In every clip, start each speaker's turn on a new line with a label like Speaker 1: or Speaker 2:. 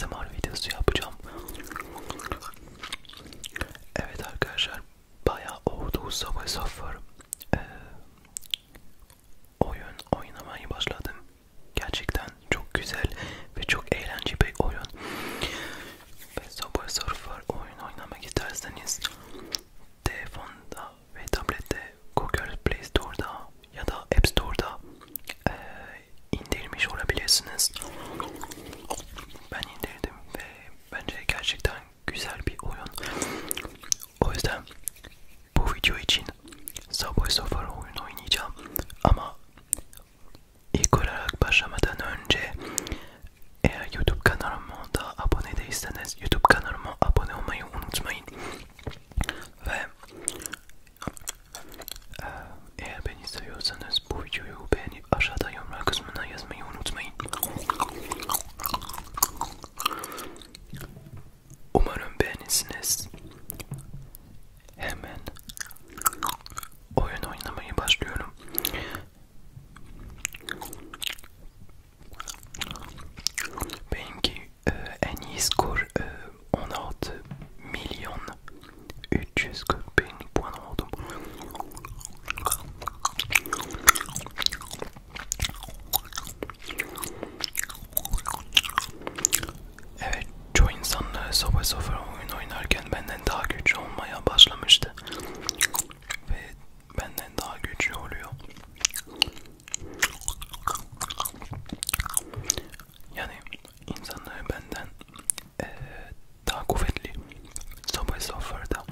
Speaker 1: ASMR videosu yapacağım. Evet arkadaşlar, bayağı oldu Subway Surfer oyun oynamaya başladım. Gerçekten çok güzel ve çok eğlenceli bir oyun. Ve Subway Surfer oyun oynamak isterseniz telefonda ve tablette Google Play Store'da ya da App Store'da indirmiş olabilirsiniz. Ben indirdim ve bence gerçekten güzel bir oyun. O yüzden bu video için Subway Surfer oyun oynayacağım. Ama ilk olarak başlamadan önce, eğer YouTube kanalıma da abone değilseniz YouTube kanalıma abone olmayı unutmayın. Ve eğer beni seviyorsanız bu videoyu beğenip aşağıda yorumlar kısmına yazmayı unutmayın. Umarım beğenirsiniz. Hemen oyun oynamaya başlıyorum. Benimki en iyi skor 16 milyon 340 bin puan oldum. Evet, çoğu insanlar Subway Surfer oyun oynarken benden daha güçlü olmaya başlamıştı. Ve benden daha güçlü oluyor. Yani insanlar benden daha kuvvetli Subway Surfer'da.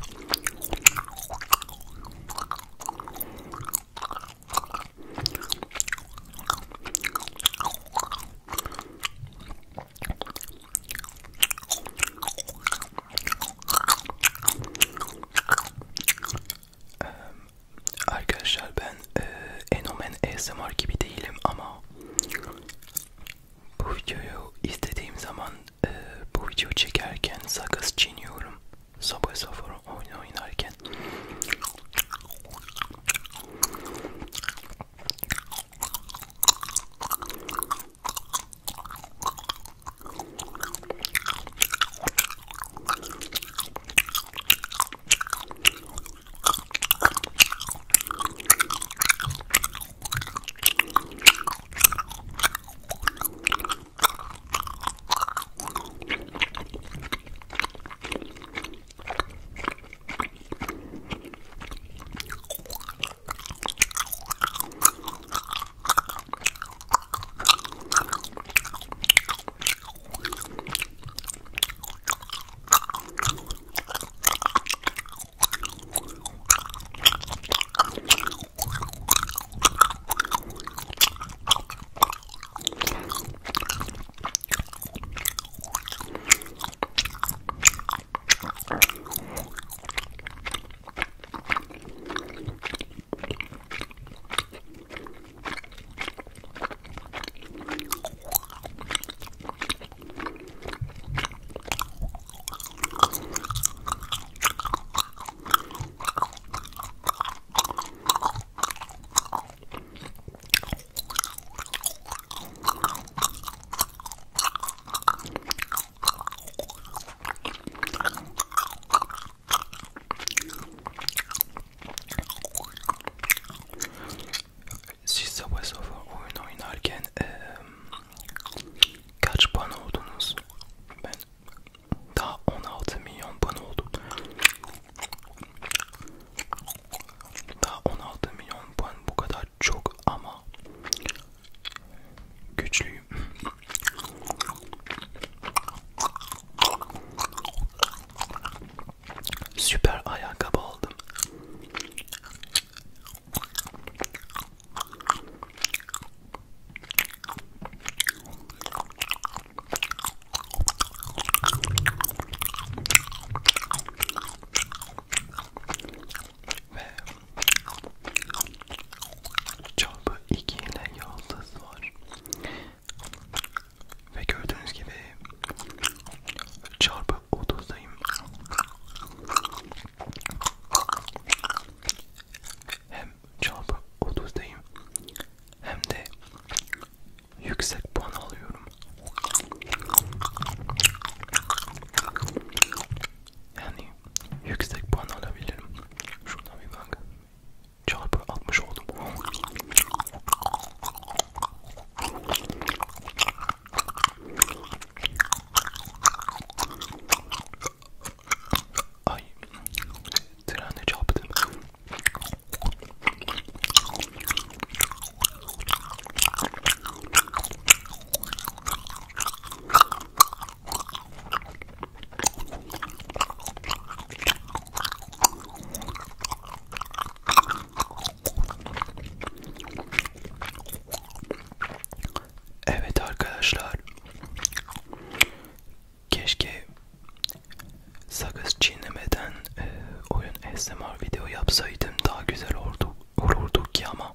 Speaker 1: çiğnemeden oyun ASMR video yapsaydım daha güzel olurdu ki ama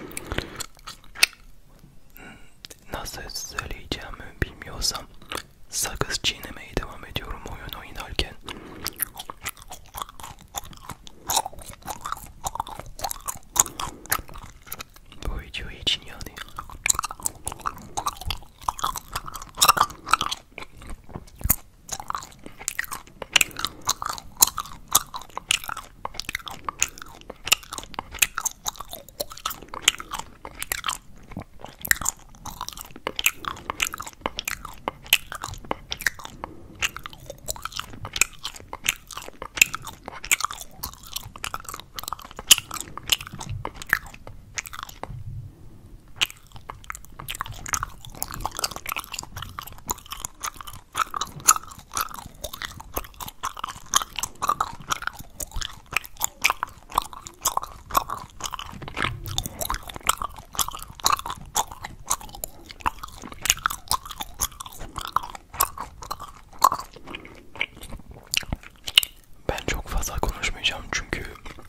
Speaker 1: nasıl söyleyeceğimi bilmiyorsam sakız çiğnemeye devam ediyorum oyun oynarken. Bu video için yani. Ben çok fazla konuşmayacağım çünkü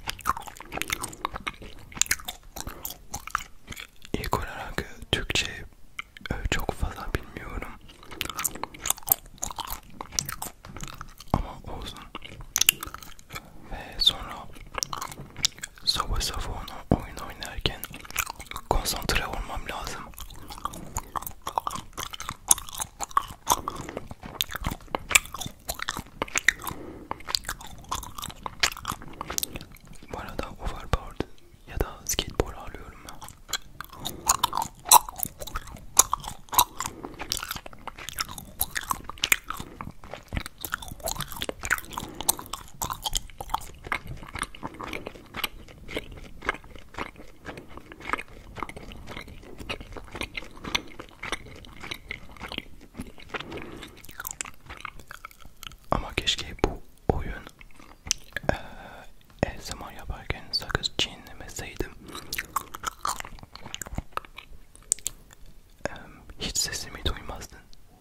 Speaker 1: ilk olarak Türkçe çok fazla bilmiyorum ama olsun. Ve sonra Subway Surfer'ı oyun oynarken konsantre olmam lazım. Bu arada overboard ya da skateboard alıyorum ben. Ama keşke bu oyun ASMR yaparken sakız çiğnemeseydim. Hiç sesimi duymazdın.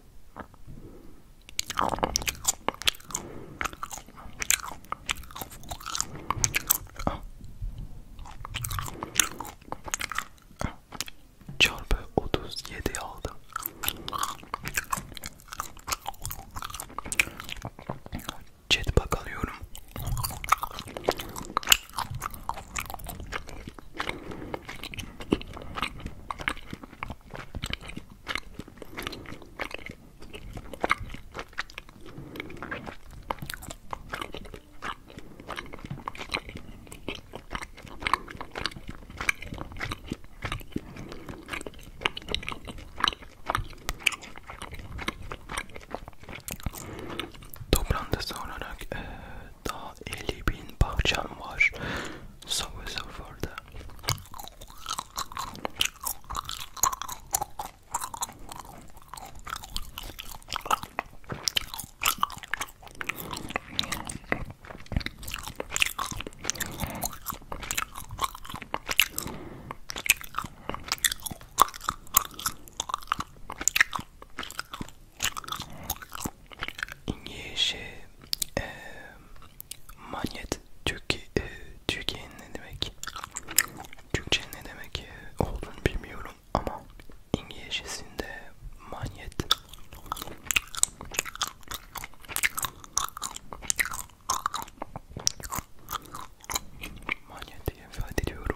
Speaker 1: Çarpı 37 aldım. Jetpack alıyorum. Toplantısı olarak daha 50.000 parçam var Subway Surfer'da. İngilizce manyet Türkiye ne demek? Türkçe ne demek olduğunu bilmiyorum ama İngilizcesinde manyet. Manyet diye ifade ediyorum.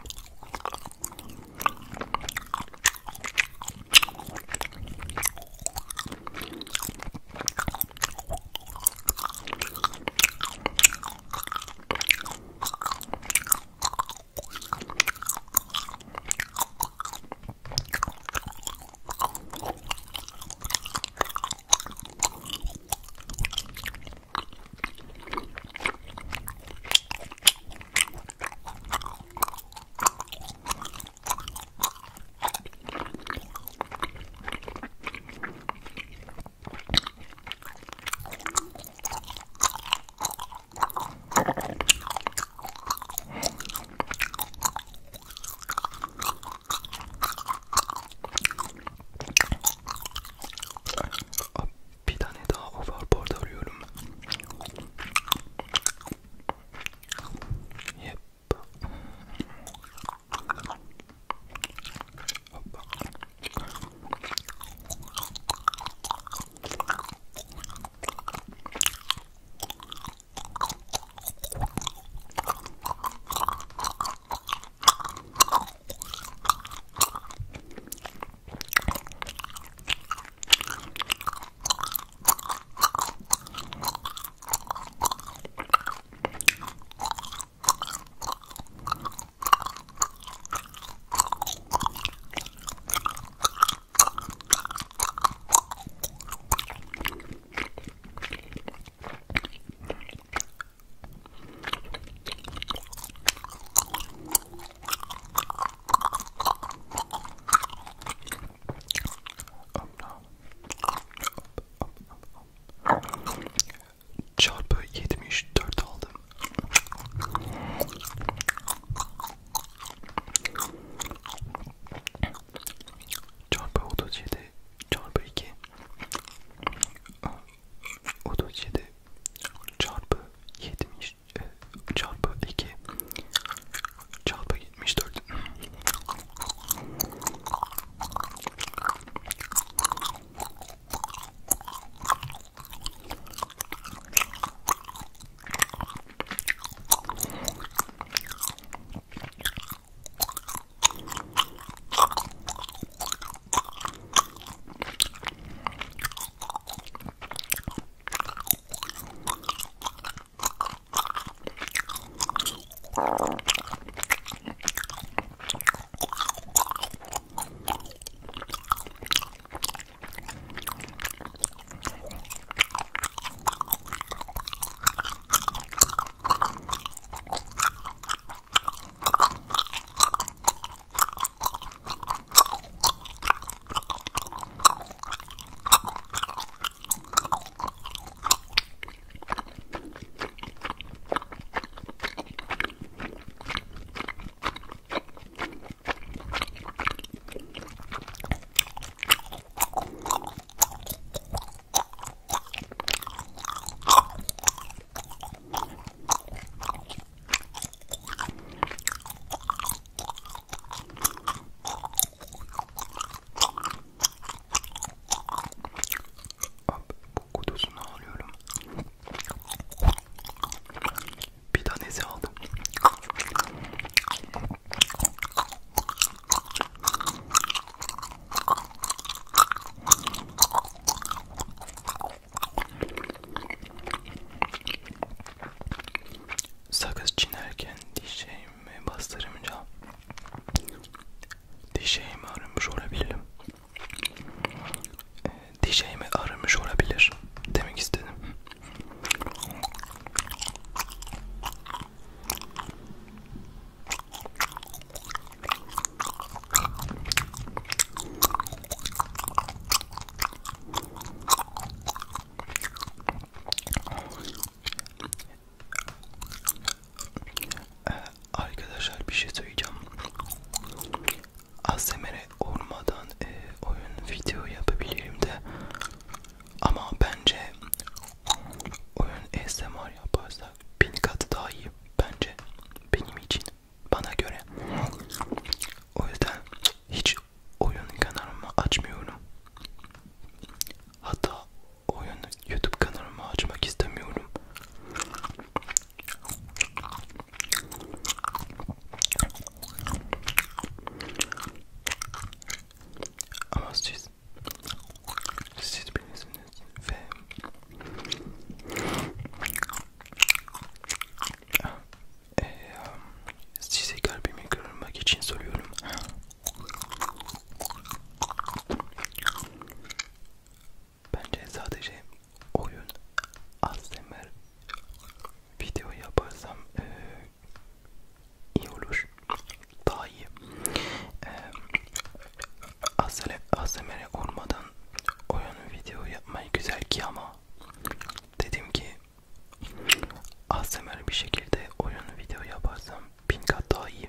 Speaker 1: şekilde oyun video yaparsam 1000 kat daha iyi.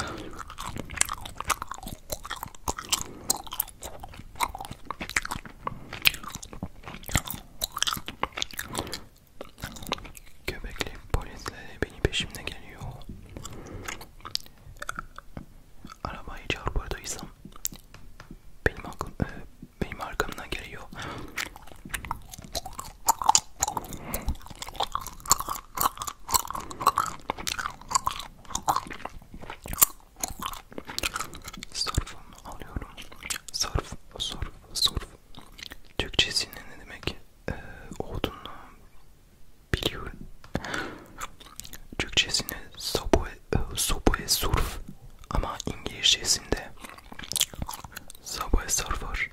Speaker 1: Köpekli polisler benim peşimde geliyor. Arabayı çarpırdıysam benim arkamdan geliyor. Surf'umu alıyorum. Surf. Türkçesinin ne demek olduğunu biliyorum. Türkçesini Subway Surf ama İngilizcesinde Subway Surfer.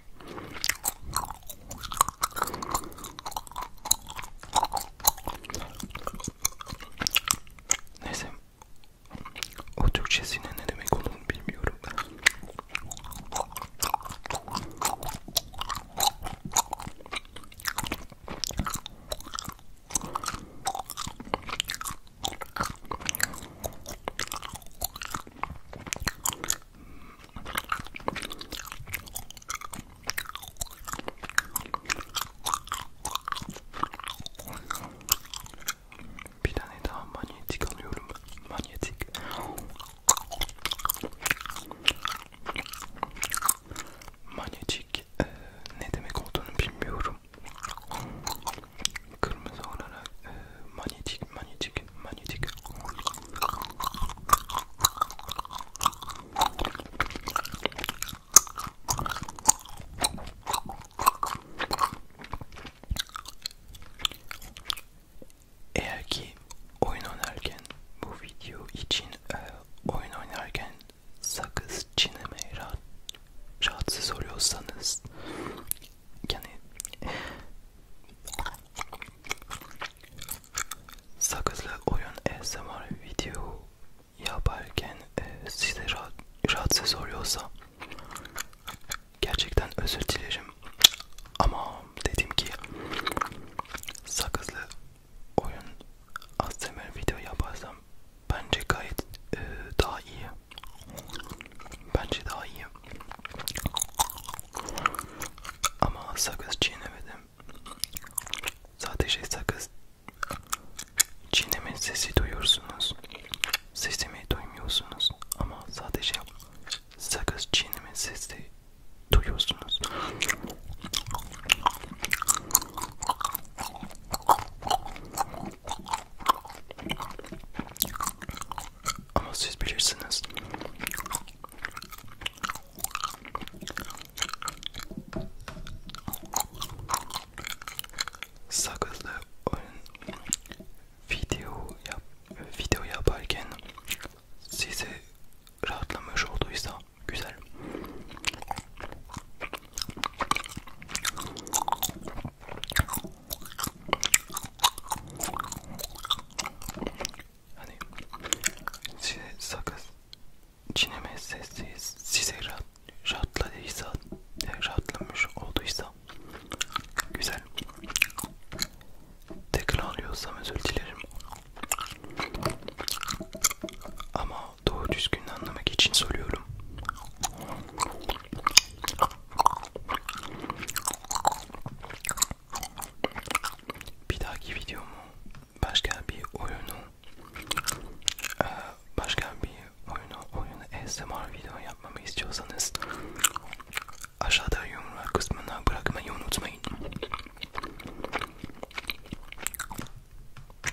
Speaker 1: Neyse, o Türkçesinin ne demek olduğunu bilmiyorum. Bir tane daha manyetik alıyorum. Manyetik. Manyetik ne demek olduğunu bilmiyorum. Kırmızı olarak manyetik. Eğer ki oyun oynarken bu video için oyun oynarken sakız çiğnemeye rahatsız oluyorsanız, yani sakızlı oyun ASMR video yaparken size rahatsız oluyorsa gerçekten özür dilerim. Ama dedim ki sakızlı oyun ASMR video yaparsam bence gayet daha iyi. Bence daha iyi. Ama sakız çiğnemedim. Sadece sakız çiğneme sesi duyuyorsunuz. Sesimi duymuyorsunuz. Ama sadece sakız çiğneme sesi duyuyorsunuz. Ama siz bilirsiniz. Sakızlı oyun video yaparken size rahatlamış olduysa güzel. Hani size sakız çiğneme sesi size rahatladıysa, rahatlamış olduysa güzel. Tekrarlıyorsam özür dilerim. Ama doğru düzgün anlamak için söylüyorum. Bir dahaki videomu başka bir oyunu ASMR video yapmamı istiyorsanız aşağıda yorumlar kısmına bırakmayı unutmayın.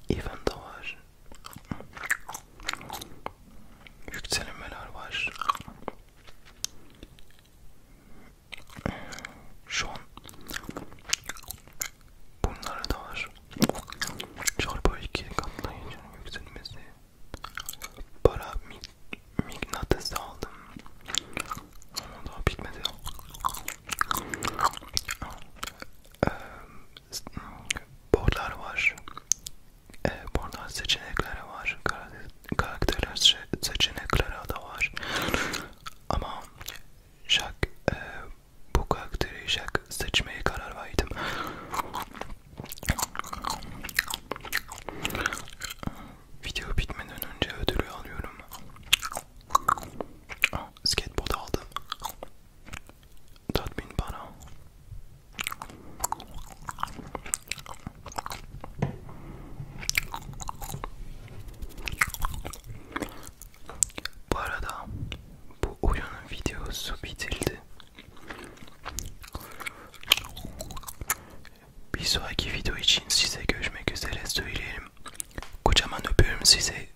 Speaker 1: event da var. Yükselmeler var. Şu an bunlar da var. Çarpı 2 katlayıcı yükselmesi. Para mıknatısı aldım. Ama daha bitmedi. Boardlar var. Boardlar seçenekleri var. Karakterler seçenekleri de var. Ama bu karakteri seçmeye karar verdim. Video bitmeden önce ödülü alıyorum. Skateboard aldım. 4000 para. Bu arada bu oyunun videosu bitirdi. Bir sonraki video için size görüşmek üzere söyleyelim. Kocaman öpüyorum size.